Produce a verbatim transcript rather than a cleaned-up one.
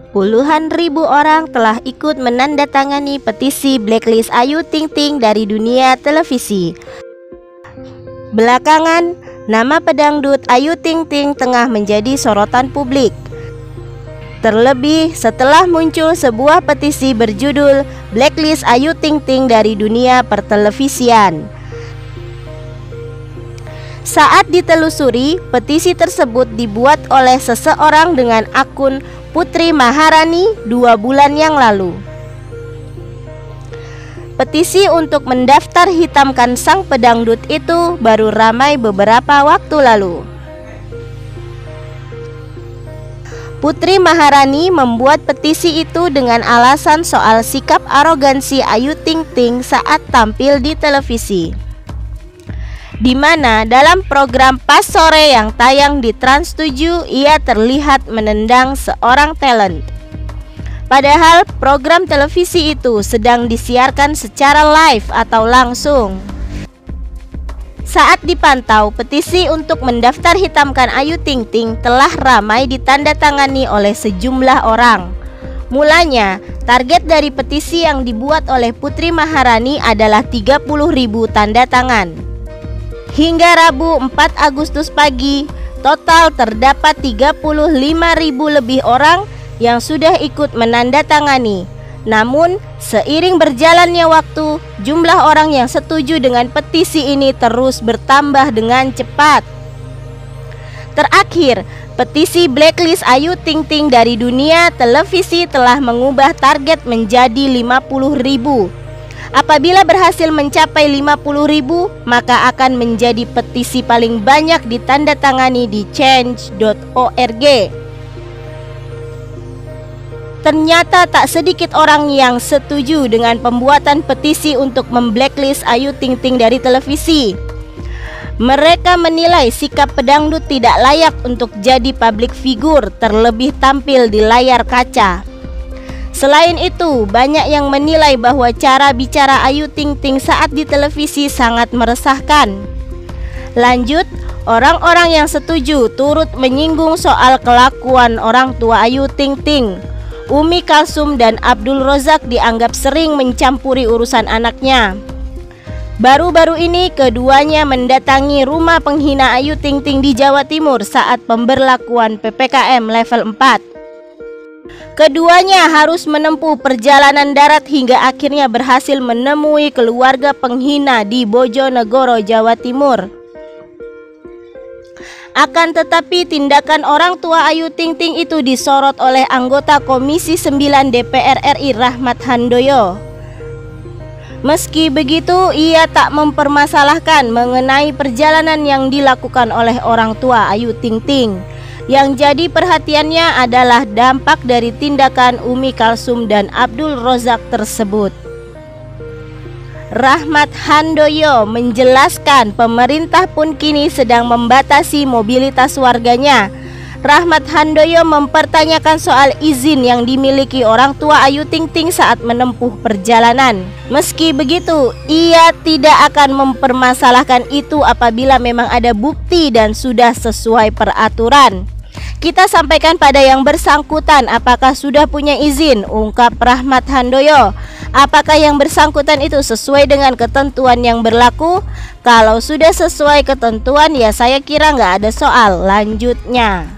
puluhan ribu orang telah ikut menandatangani petisi blacklist Ayu Ting Ting dari dunia televisi. Belakangan, nama pedangdut Ayu Ting Ting tengah menjadi sorotan publik. Terlebih setelah muncul sebuah petisi berjudul Blacklist Ayu Ting Ting dari dunia pertelevisian. Saat ditelusuri, petisi tersebut dibuat oleh seseorang dengan akun Putri Maharani dua bulan yang lalu. Petisi untuk mendaftar hitamkan sang pedangdut itu baru ramai beberapa waktu lalu. Putri Maharani membuat petisi itu dengan alasan soal sikap arogansi Ayu Ting Ting saat tampil di televisi, di mana dalam program Pas Sore yang tayang di Trans tujuh ia terlihat menendang seorang talent. Padahal program televisi itu sedang disiarkan secara live atau langsung. Saat dipantau, petisi untuk mendaftar hitamkan Ayu Ting Ting telah ramai ditandatangani oleh sejumlah orang. Mulanya, target dari petisi yang dibuat oleh Putri Maharani adalah tiga puluh ribu tanda tangan. Hingga Rabu empat Agustus pagi, total terdapat tiga puluh lima ribu lebih orang yang sudah ikut menandatangani. Namun, seiring berjalannya waktu, jumlah orang yang setuju dengan petisi ini terus bertambah dengan cepat. Terakhir, petisi blacklist Ayu Ting Ting dari dunia televisi telah mengubah target menjadi lima puluh ribu. Apabila berhasil mencapai lima puluh ribu, maka akan menjadi petisi paling banyak ditandatangani di change dot org. Ternyata tak sedikit orang yang setuju dengan pembuatan petisi untuk memblacklist Ayu Ting Ting dari televisi. Mereka menilai sikap pedangdut tidak layak untuk jadi public figure, terlebih tampil di layar kaca. Selain itu, banyak yang menilai bahwa cara bicara Ayu Ting Ting saat di televisi sangat meresahkan. Lanjut, orang-orang yang setuju turut menyinggung soal kelakuan orang tua Ayu Ting Ting. Umi Kalsum dan Abdul Rozak dianggap sering mencampuri urusan anaknya. Baru-baru ini keduanya mendatangi rumah penghina Ayu Ting Ting di Jawa Timur saat pemberlakuan P P K M level empat. Keduanya harus menempuh perjalanan darat hingga akhirnya berhasil menemui keluarga penghina di Bojonegoro, Jawa Timur. Akan tetapi tindakan orang tua Ayu Ting Ting itu disorot oleh anggota Komisi sembilan D P R R I Rahmat Handoyo. Meski begitu, ia tak mempermasalahkan mengenai perjalanan yang dilakukan oleh orang tua Ayu Ting Ting. Yang jadi perhatiannya adalah dampak dari tindakan Umi Kalsum dan Abdul Rozak tersebut. Rahmat Handoyo menjelaskan pemerintah pun kini sedang membatasi mobilitas warganya. Rahmat Handoyo mempertanyakan soal izin yang dimiliki orang tua Ayu Ting Ting saat menempuh perjalanan. Meski begitu, ia tidak akan mempermasalahkan itu apabila memang ada bukti dan sudah sesuai peraturan. Kita sampaikan pada yang bersangkutan apakah sudah punya izin, ungkap Rahmat Handoyo. Apakah yang bersangkutan itu sesuai dengan ketentuan yang berlaku? Kalau sudah sesuai ketentuan ya saya kira nggak ada soal, lanjutnya.